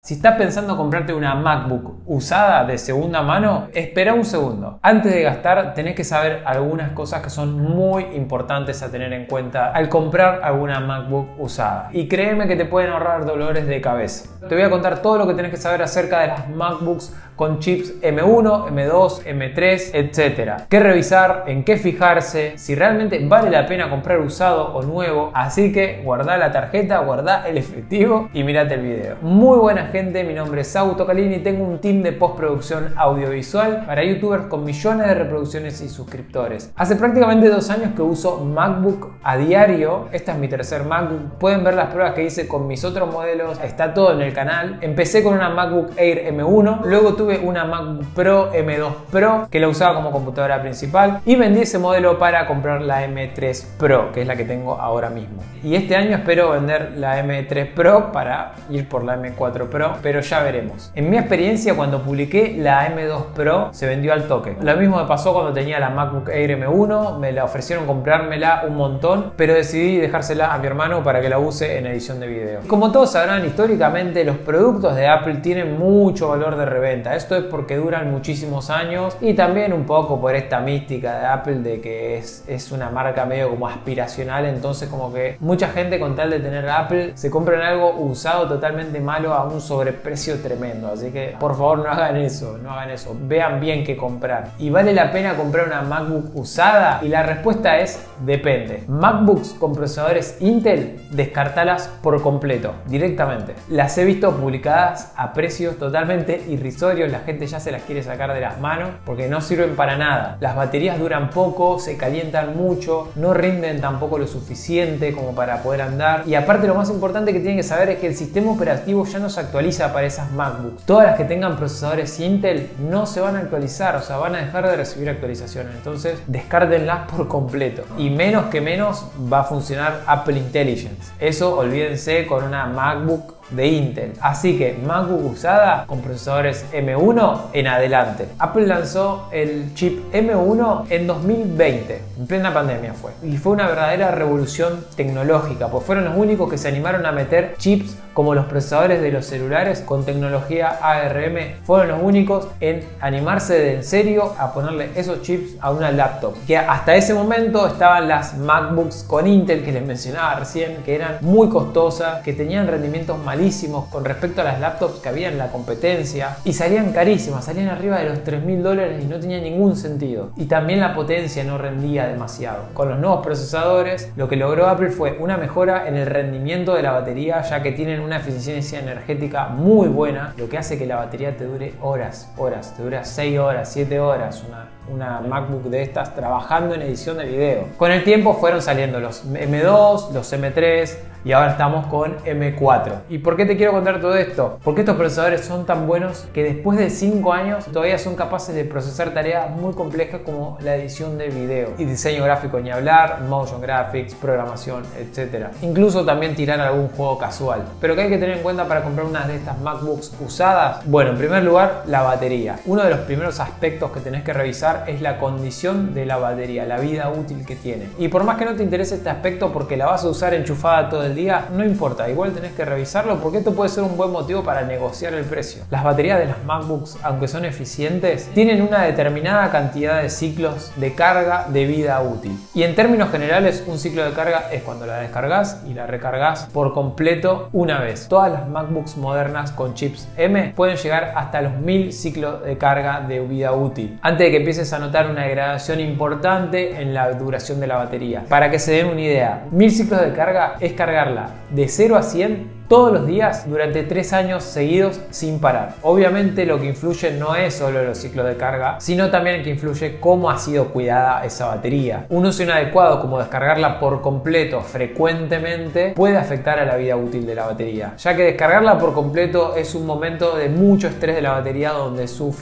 Si estás pensando comprarte una MacBook usada de segunda mano, espera un segundo. Antes de gastar, tenés que saber algunas cosas que son muy importantes a tener en cuenta al comprar alguna MacBook usada. Y créeme que te pueden ahorrar dolores de cabeza. Te voy a contar todo lo que tenés que saber acerca de las MacBooks con chips M1, M2, M3, etc. Qué revisar, en qué fijarse, si realmente vale la pena comprar usado o nuevo. Así que guardá la tarjeta, guardá el efectivo y mirate el video. Muy buena gente, mi nombre es Augusto Calini y tengo un team de postproducción audiovisual para youtubers con millones de reproducciones y suscriptores. Hace prácticamente 2 años que uso MacBook a diario. Esta es mi tercer MacBook. Pueden ver las pruebas que hice con mis otros modelos, está todo en el canal. Empecé con una MacBook Air M1, luego tuve una MacBook Pro M2 Pro que la usaba como computadora principal y vendí ese modelo para comprar la M3 Pro, que es la que tengo ahora mismo. Y este año espero vender la M3 Pro para ir por la M4 Pro, pero ya veremos. En mi experiencia, cuando publiqué la M2 Pro se vendió al toque. Lo mismo me pasó cuando tenía la MacBook Air M1, me la ofrecieron comprármela un montón, pero decidí dejársela a mi hermano para que la use en edición de video. Como todos sabrán, históricamente los productos de Apple tienen mucho valor de reventa. Esto es porque duran muchísimos años y también un poco por esta mística de Apple de que es una marca medio como aspiracional, entonces como que mucha gente con tal de tener Apple se compran algo usado totalmente malo a un sobreprecio tremendo. Así que por favor no hagan eso, vean bien qué comprar. ¿Y vale la pena comprar una MacBook usada? Y la respuesta es depende. MacBooks con procesadores Intel, descartalas por completo, directamente. Las he visto publicadas a precios totalmente irrisorios, la gente ya se las quiere sacar de las manos porque no sirven para nada. Las baterías duran poco, se calientan mucho, no rinden tampoco lo suficiente como para poder andar. Y aparte, lo más importante que tienen que saber es que el sistema operativo ya no se actualiza para esas MacBooks. Todas las que tengan procesadores Intel no se van a actualizar, o sea, van a dejar de recibir actualizaciones. Entonces, descártenlas por completo. Y menos que menos va a funcionar Apple Intelligence. Eso olvídense con una MacBook de Intel. Así que MacBook usada con procesadores M1 en adelante. Apple lanzó el chip M1 en 2020, en plena pandemia fue. Y fue una verdadera revolución tecnológica, pues fueron los únicos que se animaron a meter chips como los procesadores de los celulares con tecnología ARM. Fueron los únicos en animarse de en serio a ponerle esos chips a una laptop. Que hasta ese momento estaban las MacBooks con Intel que les mencionaba recién, que eran muy costosas, que tenían rendimientos malísimos con respecto a las laptops que había en la competencia y salían carísimas, salían arriba de los $3.000 y no tenía ningún sentido. Y también la potencia no rendía demasiado. Con los nuevos procesadores, lo que logró Apple fue una mejora en el rendimiento de la batería, ya que tienen una eficiencia energética muy buena, lo que hace que la batería te dure horas, te dura 6 horas, 7 horas una MacBook de estas trabajando en edición de video. Con el tiempo fueron saliendo los M2, los M3 y ahora estamos con M4. ¿Y por qué te quiero contar todo esto? Porque estos procesadores son tan buenos que después de 5 años todavía son capaces de procesar tareas muy complejas como la edición de video y diseño gráfico, ni hablar, motion graphics, programación, etc. Incluso también tirar algún juego casual. Pero ¿qué hay que tener en cuenta para comprar una de estas MacBooks usadas? Bueno, en primer lugar, la batería. Uno de los primeros aspectos que tenés que revisar es la condición de la batería, la vida útil que tiene. Y por más que no te interese este aspecto porque la vas a usar enchufada todo el día, no importa, igual tenés que revisarlo porque esto puede ser un buen motivo para negociar el precio. Las baterías de las MacBooks, aunque son eficientes, tienen una determinada cantidad de ciclos de carga de vida útil. Y en términos generales, un ciclo de carga es cuando la descargas y la recargas por completo una vez. Todas las MacBooks modernas con chips M pueden llegar hasta los 1000 ciclos de carga de vida útil, antes de que empieces a notar una degradación importante en la duración de la batería. Para que se den una idea, 1000 ciclos de carga es cargarla de 0 a 100 todos los días durante 3 años seguidos sin parar. Obviamente lo que influye no es solo los ciclos de carga, sino también el que influye cómo ha sido cuidada esa batería. Un uso inadecuado como descargarla por completo frecuentemente puede afectar a la vida útil de la batería, ya que descargarla por completo es un momento de mucho estrés de la batería donde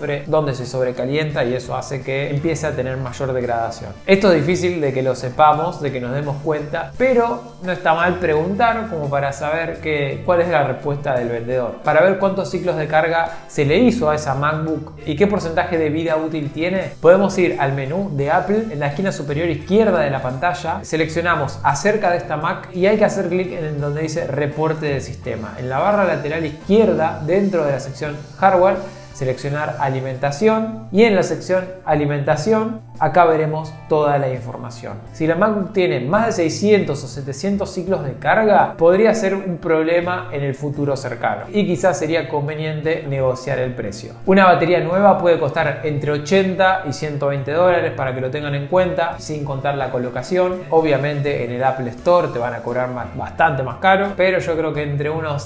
se sobrecalienta y eso hace que empiece a tener mayor degradación. Esto es difícil de que lo sepamos, de que nos demos cuenta, pero no está mal preguntar como para saber que de cuál es la respuesta del vendedor, para ver cuántos ciclos de carga se le hizo a esa MacBook y qué porcentaje de vida útil tiene. Podemos ir al menú de Apple en la esquina superior izquierda de la pantalla, seleccionamos acerca de esta Mac y hay que hacer clic en donde dice reporte de sistema. En la barra lateral izquierda, dentro de la sección hardware, seleccionar alimentación y en la sección alimentación acá veremos toda la información. Si la MacBook tiene más de 600 o 700 ciclos de carga, podría ser un problema en el futuro cercano y quizás sería conveniente negociar el precio. Una batería nueva puede costar entre 80 y 120 dólares para que lo tengan en cuenta, sin contar la colocación. Obviamente en el Apple Store te van a cobrar bastante más caro, pero yo creo que entre unos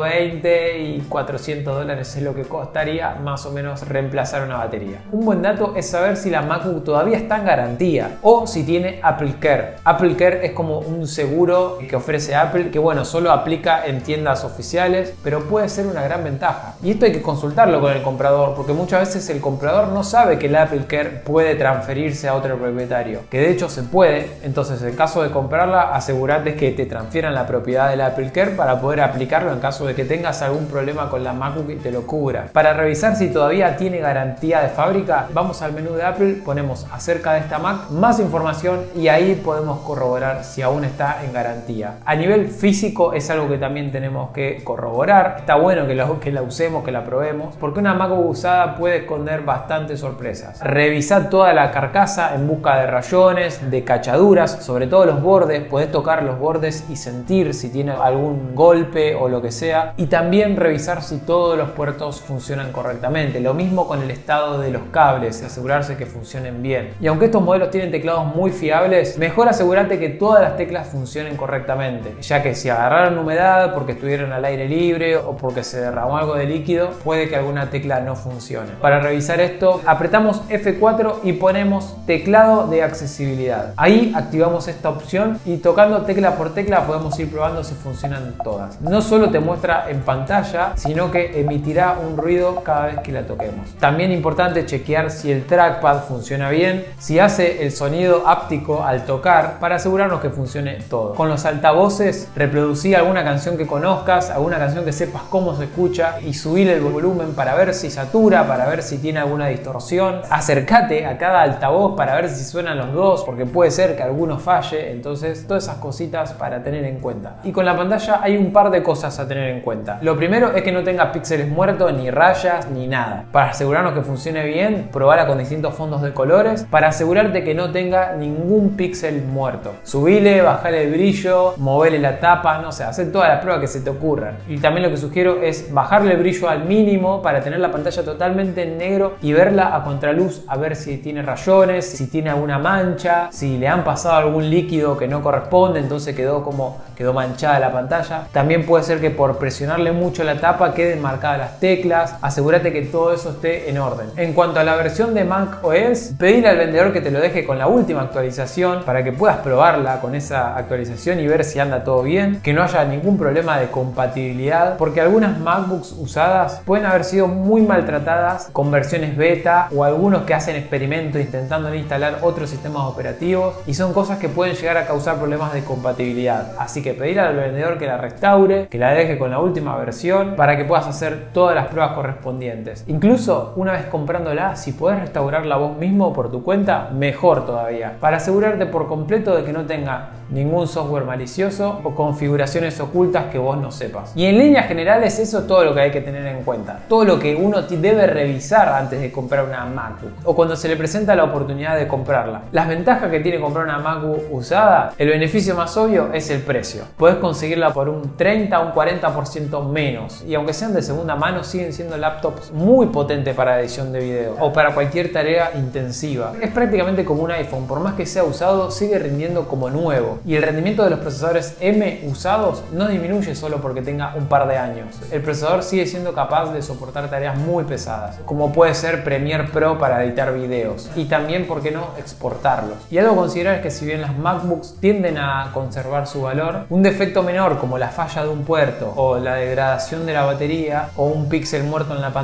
120 y 400 dólares es lo que costaría más o menos reemplazar una batería. Un buen dato es saber si la MacBook todavía está en garantía o si tiene Apple Care. Apple Care es como un seguro que ofrece Apple que bueno, solo aplica en tiendas oficiales, pero puede ser una gran ventaja. Y esto hay que consultarlo con el comprador porque muchas veces el comprador no sabe que el Apple Care puede transferirse a otro propietario, que de hecho se puede. Entonces en caso de comprarla, asegúrate que te transfieran la propiedad del Apple Care para poder aplicarlo en caso de que tengas algún problema con la MacBook y te lo cubra. Para revisar si todavía tiene garantía de fábrica, vamos al menú de Apple, ponemos acerca de esta Mac, más información y ahí podemos corroborar si aún está en garantía. A nivel físico es algo que también tenemos que corroborar. Está bueno que la usemos, que la probemos, porque una MacBook usada puede esconder bastantes sorpresas. Revisar toda la carcasa en busca de rayones, de cachaduras, sobre todo los bordes. Podés tocar los bordes y sentir si tiene algún golpe o lo que sea. Y también revisar si todos los puertos funcionan correctamente. Lo mismo con el estado de los cables, asegurarse que funcionen bien. Y aunque estos modelos tienen teclados muy fiables, mejor asegurarte que todas las teclas funcionen correctamente, ya que si agarraron humedad porque estuvieron al aire libre o porque se derramó algo de líquido, puede que alguna tecla no funcione. Para revisar esto, apretamos F4 y ponemos teclado de accesibilidad. Ahí activamos esta opción y tocando tecla por tecla podemos ir probando si funcionan todas. No solo te muestra en pantalla, sino que emitirá un ruido cada vez que la toquemos. También importante chequear si el trackpad funciona bien, si hace el sonido áptico al tocar, para asegurarnos que funcione todo. Con los altavoces, reproducir alguna canción que conozcas, alguna canción que sepas cómo se escucha y subir el volumen para ver si satura, para ver si tiene alguna distorsión. Acércate a cada altavoz para ver si suenan los dos, porque puede ser que alguno falle. Entonces, todas esas cositas para tener en cuenta. Y con la pantalla hay un par de cosas a tener en cuenta. Lo primero es que no tenga píxeles muertos, ni rayas, ni nada. Para asegurarnos que funcione bien, probala con distintos fondos de colores para asegurarte que no tenga ningún píxel muerto. Subile, bajale el brillo, movele la tapa, no sé, hacer todas las pruebas que se te ocurran. Y también lo que sugiero es bajarle el brillo al mínimo para tener la pantalla totalmente en negro y verla a contraluz a ver si tiene rayones, si tiene alguna mancha, si le han pasado algún líquido que no corresponde, entonces quedó manchada la pantalla. También puede ser que por presionarle mucho la tapa queden marcadas las teclas. Asegúrate que todo eso esté en orden. En cuanto a la versión de Mac OS, pedirle al vendedor que te lo deje con la última actualización para que puedas probarla con esa actualización y ver si anda todo bien, que no haya ningún problema de compatibilidad, porque algunas MacBooks usadas pueden haber sido muy maltratadas con versiones beta o algunos que hacen experimentos intentando instalar otros sistemas operativos y son cosas que pueden llegar a causar problemas de compatibilidad. Así que pedirle al vendedor que la restaure, que la deje con la última versión para que puedas hacer todas las pruebas correspondientes. Incluso una vez comprándola, si podés restaurarla vos mismo por tu cuenta, mejor todavía, para asegurarte por completo de que no tenga ningún software malicioso o configuraciones ocultas que vos no sepas. Y en líneas generales eso es todo lo que hay que tener en cuenta, todo lo que uno debe revisar antes de comprar una MacBook o cuando se le presenta la oportunidad de comprarla. Las ventajas que tiene comprar una MacBook usada, el beneficio más obvio es el precio. Podés conseguirla por un 30 o un 40% menos y aunque sean de segunda mano siguen siendo laptops muy potentes para edición de video o para cualquier tarea intensiva. Es prácticamente como un iPhone, por más que sea usado sigue rindiendo como nuevo. Y el rendimiento de los procesadores M usados no disminuye solo porque tenga un par de años. El procesador sigue siendo capaz de soportar tareas muy pesadas, como puede ser Premiere Pro para editar videos y también, ¿por qué no?, exportarlos. Y algo a considerar es que si bien las MacBooks tienden a conservar su valor, un defecto menor como la falla de un puerto o la degradación de la batería o un píxel muerto en la pantalla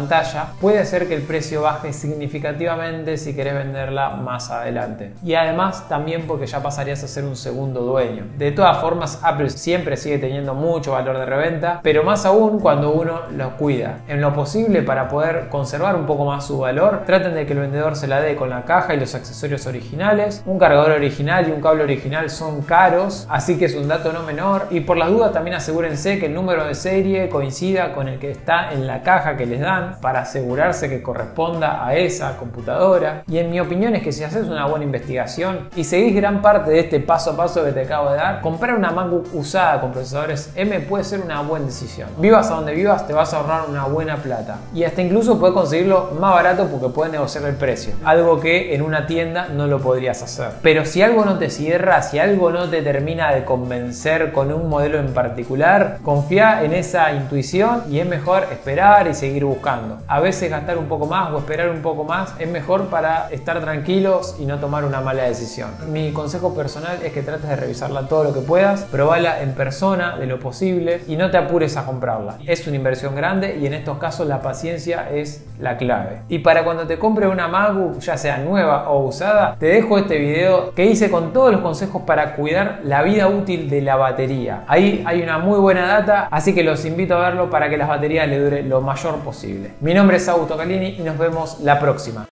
pantalla, puede hacer que el precio baje significativamente si querés venderla más adelante. Y además también porque ya pasarías a ser un segundo dueño. De todas formas, Apple siempre sigue teniendo mucho valor de reventa, pero más aún cuando uno lo cuida. En lo posible, para poder conservar un poco más su valor, traten de que el vendedor se la dé con la caja y los accesorios originales. Un cargador original y un cable original son caros, así que es un dato no menor. Y por las dudas también asegúrense que el número de serie coincida con el que está en la caja que les dan, para asegurarse que corresponda a esa computadora. Y en mi opinión es que si haces una buena investigación y seguís gran parte de este paso a paso que te acabo de dar, comprar una MacBook usada con procesadores M puede ser una buena decisión. Vivas a donde vivas, te vas a ahorrar una buena plata. Y hasta incluso puedes conseguirlo más barato porque puedes negociar el precio. Algo que en una tienda no lo podrías hacer. Pero si algo no te cierra, si algo no te termina de convencer con un modelo en particular, confía en esa intuición y es mejor esperar y seguir buscando. A veces gastar un poco más o esperar un poco más es mejor para estar tranquilos y no tomar una mala decisión. Mi consejo personal es que trates de revisarla todo lo que puedas, probala en persona de lo posible y no te apures a comprarla. Es una inversión grande y en estos casos la paciencia es la clave. Y para cuando te compres una MacBook, ya sea nueva o usada, te dejo este video que hice con todos los consejos para cuidar la vida útil de la batería. Ahí hay una muy buena data, así que los invito a verlo para que las baterías le dure lo mayor posible. Mi nombre es Augusto Calini y nos vemos la próxima.